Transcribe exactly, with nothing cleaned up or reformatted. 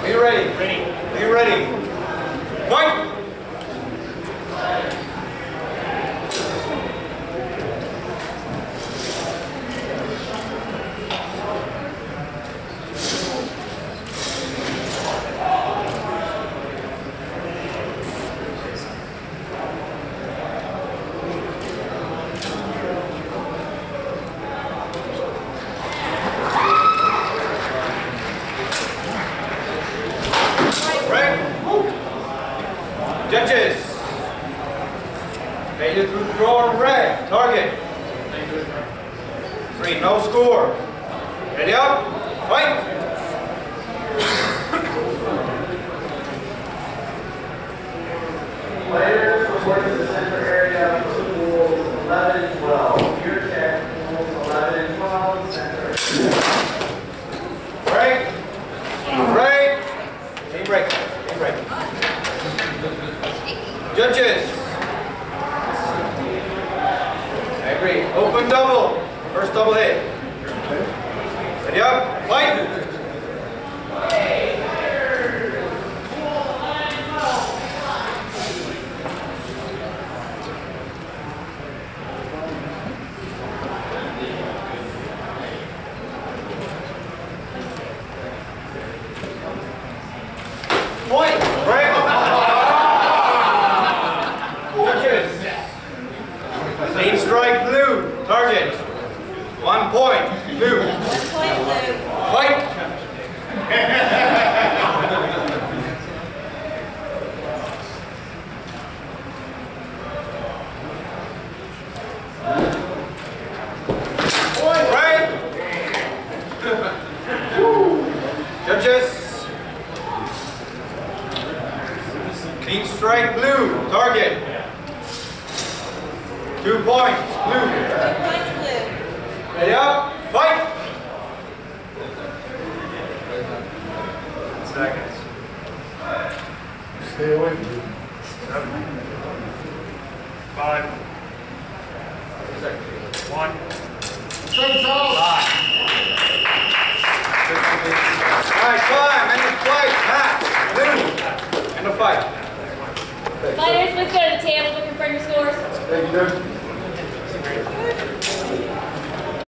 Are you ready? Ready. Are you ready? Fight! Judges, failure to draw red, target. Three, no score. Ready up, fight! Players report to the center area for pools eleven and twelve. Your check, pools eleven and twelve, center. Break, break, team break, team break. Judges, I agree. Open double. First double hit. Ready up, fight! Point, break. Clean strike blue, target. One point, blue. One point blue. Fight! Right! Judges. Clean strike blue, target. Two points, blue. Two points blue. Ready up, fight! Seconds. Stay away from it. Seven. Five. One. Five. Alright, time, end of fight, match, blue. End of fight. Fighters, let's go to the table to confirm your scores. Thank you, Doug.